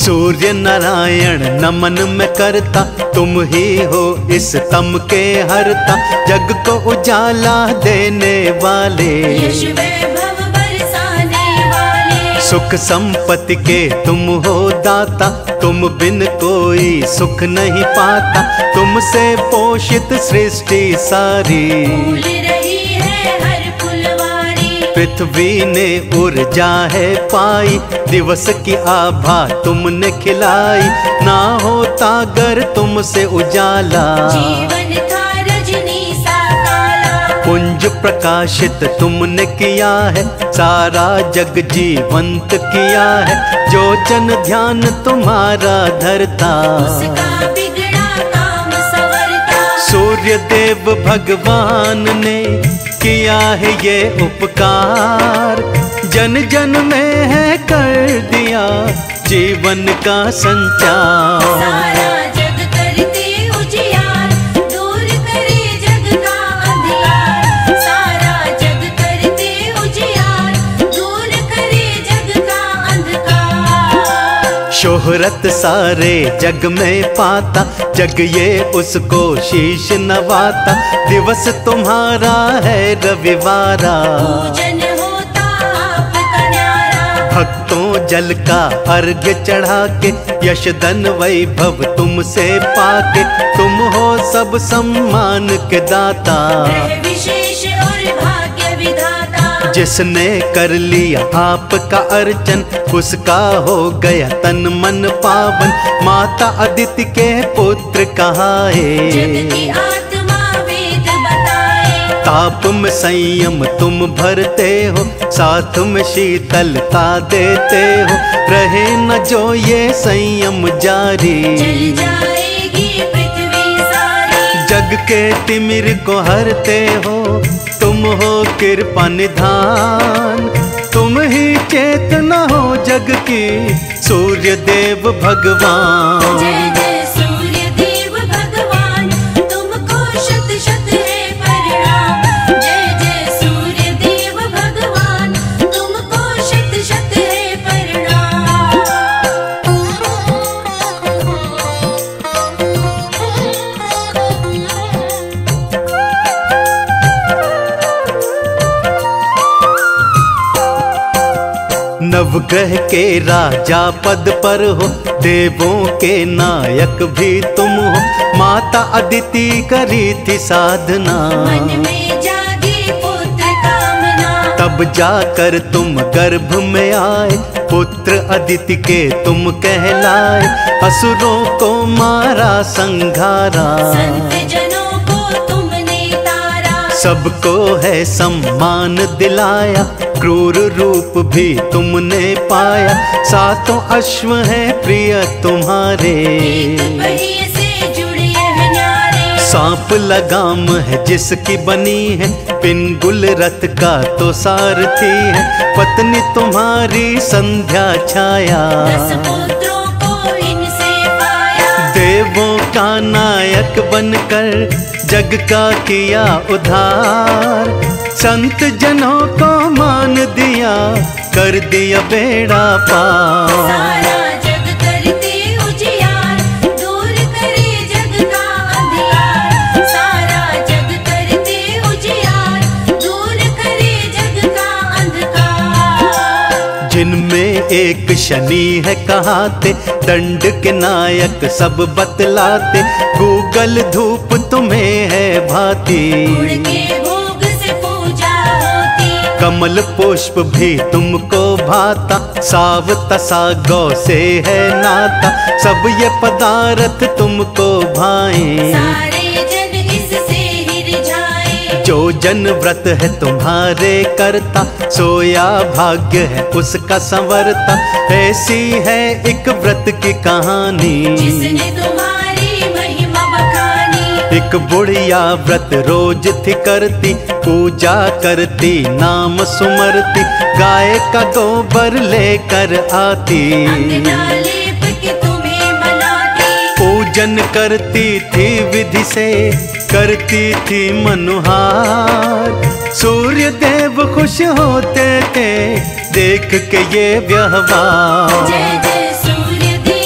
सूर्य नारायण नमन में करता, तुम ही हो इस तम के हरता। जग को उजाला देने वाले, यश वैभव बरसाने वाले। सुख संपत्ति के तुम हो दाता, तुम बिन कोई सुख नहीं पाता। तुमसे पोषित सृष्टि सारी, फूल रही है हर फुलवारी। पृथ्वी ने ऊर्जा है पाई, दिवस की आभा तुमने खिलाई। ना होता अगर तुमसे उजाला, जीवन था रजनी सा काला। पुंज प्रकाशित तुमने किया है, सारा जग जीवंत किया है। जो जन ध्यान तुम्हारा धरता, उसका बिगड़ा काम संवरता। सूर्य देव भगवान ने किया है ये उपकार। जन जन में है कर दिया जीवन का संचार। सारा जग करते उजियार, दूर करे जग का अंधियार। सारा जग करते उजियार, दूर करे जग का अंधकार। शोहरत सारे जग में पाता, जग ये उसको शीश नवाता। दिवस तुम्हारा है रविवारा, पूजन होता आपका न्यारा। भक्तों जल का अर्घ्य चढ़ा के, यश धन वैभव तुमसे पाके। तुम हो सब सम्मान के दाता, ग्रह विशेष और भाग्य विधाता। जिसने कर लिया आपका अर्चन, उसका हो गया तन मन पावन। माता अदिति के पुत्र कहाए, जग की आत्मा वेद बताए। ताप में संयम तुम भरते हो, साथ में शीतलता देते हो। रहे न जो ये संयम जारी, जल जाएगी पृथ्वी सारी। जग के तिमिर को हरते हो, तुम हो कृपा निधान। तुम ही चेतना हो जग की, सूर्य देव भगवान। जय जय सूर्य देव भगवान, तुमको शत शत है प्रणाम। जय जय सूर्य देव भगवान, तुमको शत शत है प्रणाम। नवग्रह के राजा पद पर हो, देवों के नायक भी तुम हो। माता अदिति करी थी साधना, मन में जागी पुत्र कामना। तब जाकर तुम गर्भ में आए। पुत्र अदिति के तुम कहलाए, असुरों को मारा संघारा। संत जनों को तुमने तारा, सबको है सम्मान दिलाया। क्रूर रूप भी तुमने पाया, सातों अश्व हैं प्रिय तुम्हारे। एक पहिए से जुड़े हैं न्यारे। सांप लगाम है जिसकी बनी है, पिंगुल रथ का तो सारथी है। पत्नी तुम्हारी संध्या छाया, 10 पुत्रों को इनसे पाया। देवों का नायक बनकर जग का किया उद्धार। संत जनों को मान दिया, कर दिया बेड़ा पार। सारा जग करते उजियार, दूर करे जग का अंधियार। सारा जग करते उजियार, दूर करे जग का अंधकार। जिनमें एक शनि है कहाते, दंड के नायक सब बतलाते। गूगल धूप तुम्हें है भाती, गुड़ के भोग से पूजा होती। कमल पुष्प भी तुमको भाता। सावता सागौ से है नाता, सब ये पदार्थ तुमको भाए। सारे जन इससे ही रिझाए। जो जन व्रत है तुम्हारे करता, सोया भाग्य है उसका संवरता। ऐसी है एक व्रत की कहानी, जिसने तुम्हारी महिमा बखानी। एक बुढ़िया व्रत रोज थी करती, पूजा करती नाम सुमरती। गाय का गोबर लेकर आती, अंगना लेप के तुम्हें मनाती। पूजन करती थी विधि से, करती थी मनुहार। सूर्य देव खुश होते थे देख के ये व्यवहार। जय जय सूर्य देव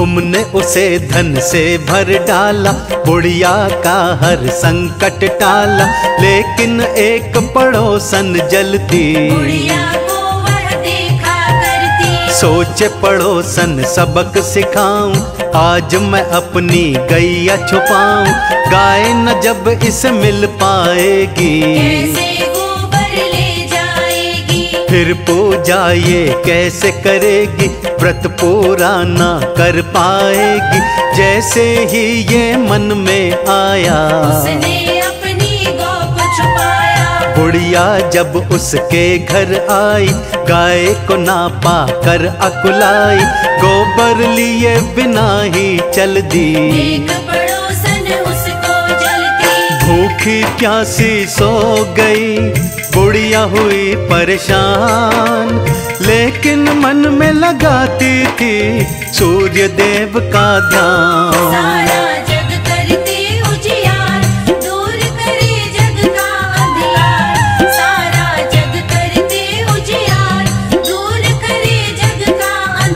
तुमने उसे धन से भर डाला, बुढ़िया का हर संकट टाला। लेकिन एक पड़ोसन जलती, बुढ़िया को वह देखा करती। सोचे पड़ोसन सबक सिखाऊं, आज मैं अपनी गैया छुपाऊं। गाय न जब इसे मिल पाएगी, कैसे गोबर ले जाएगी। फिर पूजा ये कैसे करेगी, व्रत पूरा ना कर पाएगी। जैसे ही ये मन में आया, उसने अपनी गौ को छुपाया। बुढ़िया जब उसके घर आई, गाय को ना पा कर अकुलाई। गोबर लिए बिना ही चल दी, एक पड़ोसन उसको जलती। भूखी प्यासी सो गई, बुढ़िया हुई परेशान। लेकिन मन में लगाती थी सूर्य देव का ध्यान। सारा जग करते उजियार, दूर करे जग का अंधियार। सारा जग करते उजियार, दूर करे जग का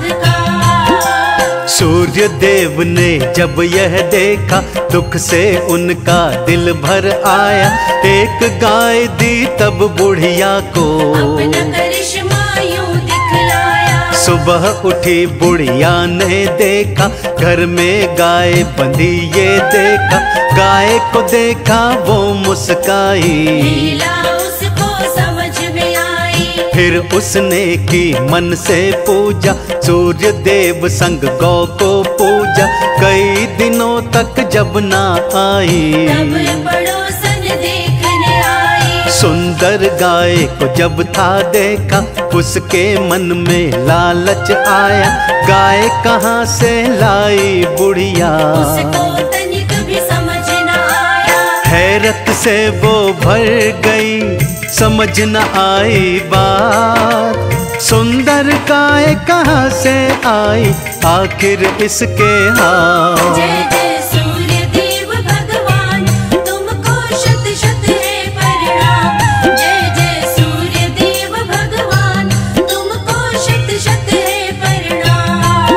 अंधकार। सूर्य देव ने जब यह देखा, दुख से उनका दिल भर आया। एक गाय दी तब बुढ़िया को, अपना करिश्मा यूं दिखलाया। सुबह उठी बुढ़िया ने देखा, घर में गाय बंधी ये देखा। गाय को देखा वो मुस्काई, लीला उसको समझ में आई। फिर उसने की मन से पूजा, सूर्य देव संग गौ को पूजा। कई दिनों तक जब ना आई, तब पड़ोसन देखने आई। सुंदर गाय को जब था देखा, उसके मन में लालच आया। गाय कहाँ से लाई बुढ़िया, उसको तनिक भी समझ न आया। हैरत से वो भर गई, समझ न आई बात। सुंदर गाय कहाँ से आई, आखिर इसके हाथ। जय जय सूर्य देव भगवान, तुमको शत शत है प्रणाम। जय जय सूर्य देव भगवान, तुमको शत शत है प्रणाम।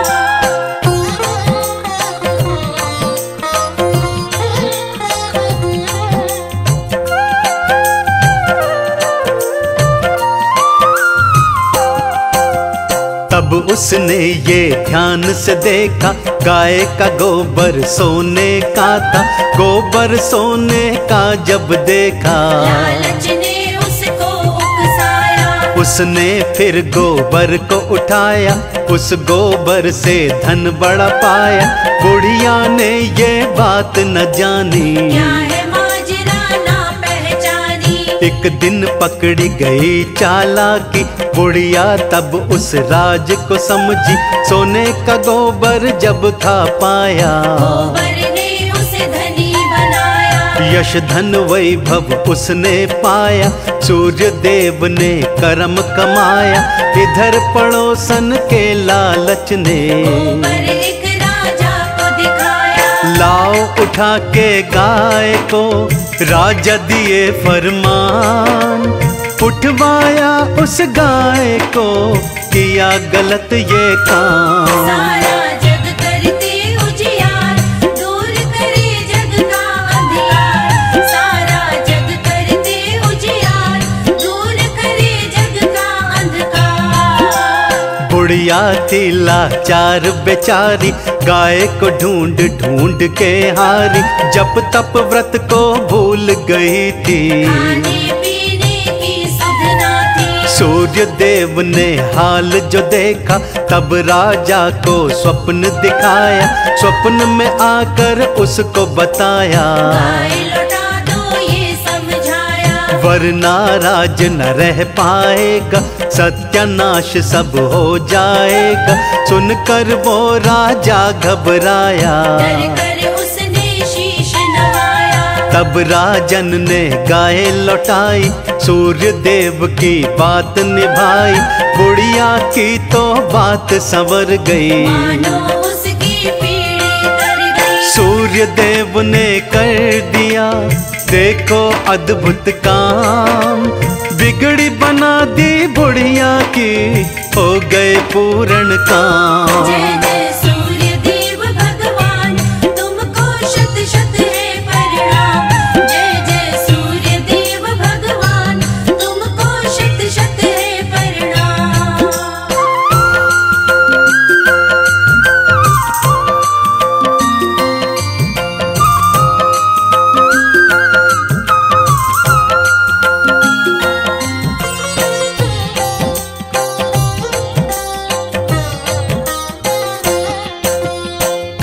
तब उसने ये ध्यान से देखा, गाय का गोबर सोने का था। गोबर सोने का जब देखा, लालच ने उसको उकसाया। उसने फिर गोबर को उठाया। उस गोबर से धन बड़ा पाया। बुढ़िया ने ये बात न जानी, क्या है माजरा ना पहचानी। एक दिन पकड़ी गई चालाकी, बुढ़िया तब उस राज को समझी। सोने का गोबर जब था पाया, गोबर ने उसे धनी बनाया। यश धन वैभव उसने पाया। सूर्य देव ने कर्म कमाया, इधर पड़ोसन के लालच ने गोबर एक राजा को दिखाया। लाओ उठा के गाय को, राजा दिए फरमान। उठवाया उस गाय को, किया गलत ये काम। सारा जग करते उजियार, दूर करे जग का अंधियार। सारा जग करते उजियार, दूर करे जग का अंधकार। बुढ़िया थी लाचार बेचारी, गाय को ढूंढ ढूंढ के हारी। जप तप व्रत को भूल गई थी, खाने पीने की सुध ना थी। सूर्य देव ने हाल जो देखा, तब राजा को स्वप्न दिखाया। स्वप्न में आकर उसको बताया, गाय लौटा दो ये समझाया। वरना राज न रह पाएगा, सत्यानाश सब हो जाएगा। सुनकर वो राजा घबराया, डर कर उसने शीश नवाया। तब राजन ने गाय लौटाई। सूर्य देव की बात निभाई, बुढ़िया की तो बात संवर गई। मानो उसकी पीढ़ी तर गई। सूर्य देव ने कर दिया देखो अद्भुत काम, बिगड़ी बना दी बुढ़िया की, हो गए पूर्ण काम। जय जय सूर्य देव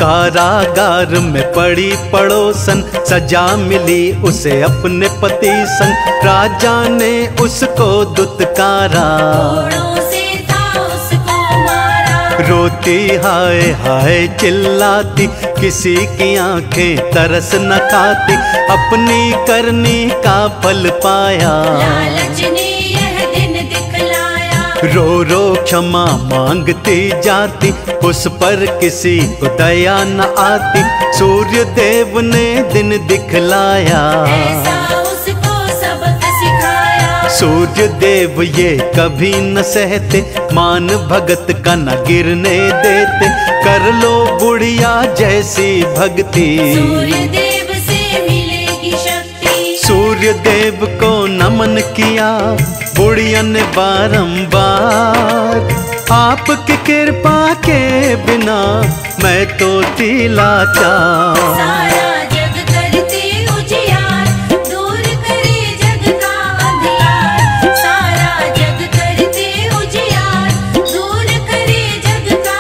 कारागार में पड़ी पड़ोसन, सजा मिली उसे अपने पति संग। राजा ने उसको दुत्कारा, घोड़ों से था उसको मारा। रोती हाय हाय चिल्लाती, किसी की आंखें तरस न खाती। अपनी करनी का फल पाया, लालच ने यह दिन दिखलाया। रो रो क्षमा मांगती जाती, उस पर किसी को दया न आती। सूर्य देव ने दिन दिखलाया, ऐसा उसको सबक सिखाया। सूर्य देव ये कभी न सहते, मान भगत का न गिरने देते। कर लो बुढ़िया जैसी भक्ति, सूर्य देव से मिलेगी शक्ति। सूर्य देव को नमन किया बुढ़िया ने बारंबार। आपकी कृपा के बिना मैं तो थी लाचार। सारा जग करते उजियार, दूर करे जग का अंधियार। सारा जग करते उजियार, दूर करे जग का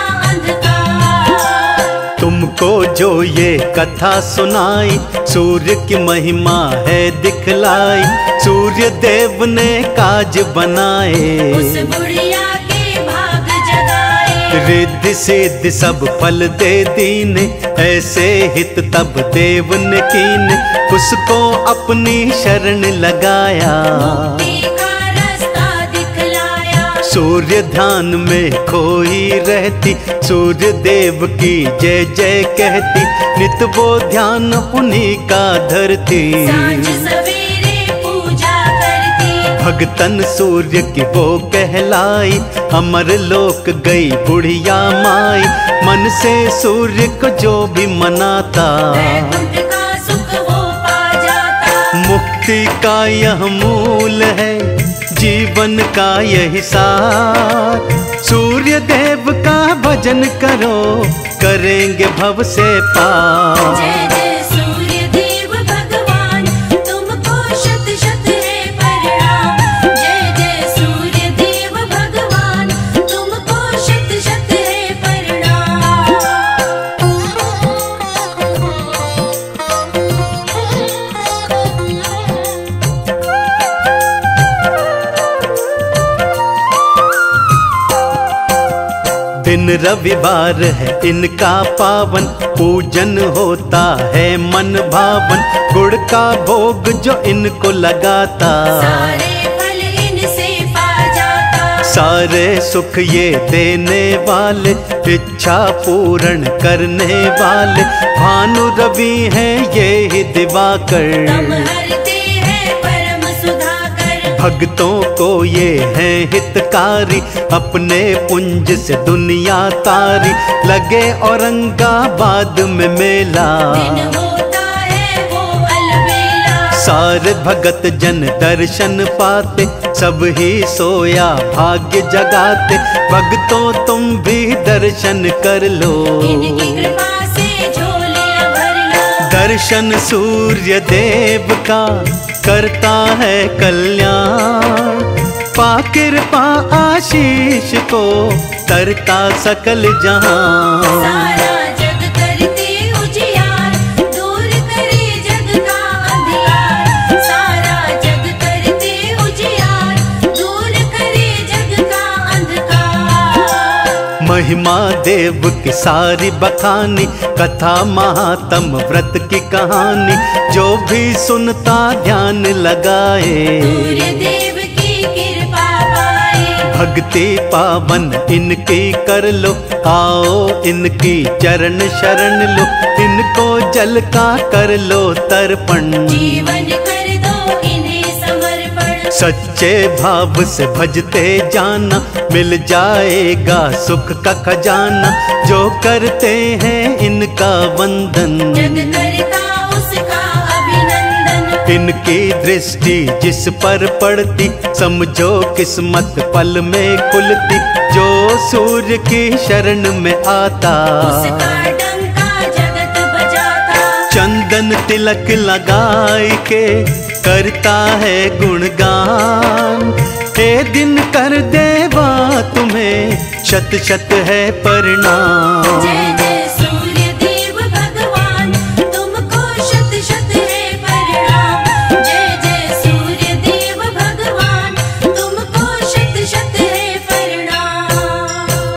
अंधकार। तुमको जो ये कथा सुनाई, सूर्य की महिमा है दिखलाई। सूर्य देव ने काज बनाए, उस बुढ़िया के भाग जगाए। रिद्धि सिद्धि सब फल दे दीने, ऐसे हित तब देव ने कीने। उसको अपनी शरण लगाया, मुक्ति का रास्ता दिखलाया। सूर्य ध्यान में खोई रहती, सूर्य देव की जय जय कहती। नित वो ध्यान उन्हीं का धरती, सांझ सवेरे पूजा करती। भगतन सूर्य की वो कहलाई। अमर लोक गई बुढ़िया माई, मन से सूर्य को जो भी मनाता। वैकुंठ का सुख वो पा जाता। मुक्ति का यह मूल है, जीवन का यही सार। सूर्य देव का भजन करो, करेंगे भव से पार। जय जय सूर्य देव भगवान, तुमको शत शत है प्रणाम। जय जय सूर्य देव भगवान, तुमको शत शत है प्रणाम। दिन रविवार है इनका पावन, पूजन होता है मन भावन। गुड़ का भोग जो इनको लगाता, सारे फल इनसे पा जाता। सारे सुख ये देने वाले, इच्छा पूर्ण करने वाले। भानु रवि हैं ये ही दिवाकर, तम हरते हैं परम सुधाकर। भक्तों को ये हैं हितकारी, अपने पुंज से दुनिया तारी। लगे औरंगाबाद में मेला, दिन होता है वो अलबेला। सारे भगत जन दर्शन पाते, सब ही सोया भाग्य जगाते। भक्तों तुम भी दर्शन कर लो, इनकी कृपा से झोलियां भर लो। दर्शन सूर्य देव का करता है कल्याण। पा कृपा आशीष को तरता सकल जहां। सारा जग करते उजियार, दूर करे जग का अंधियार। सारा जग करते उजियार, दूर करे जग का अंधकार। महिमा देव की सारी बखानी, कथा महात्म व्रत की कहानी। जो भी सुनता ध्यान लगाए, सूर्य देव की कृपा पाए। भक्ति पावन इनकी कर लो। आओ इनकी चरण शरण लो, इनको जल का कर लो तर्पण। जीवन कर दो इन्हें समर्पण। सच्चे भाव से भजते जाना, मिल जाएगा सुख का खजाना। जो करते हैं इनका वंदन, जग करता उसका अभिनंदन। इनकी दृष्टि जिस पर पड़ती, समझो किस्मत पल में खुलती। जो सूर्य की शरण में आता, उसका डंका जगत बजाता। चंदन तिलक लगाए के करता है गुणगान। हे दिन कर देवा तुम्हें शत शत है प्रणाम।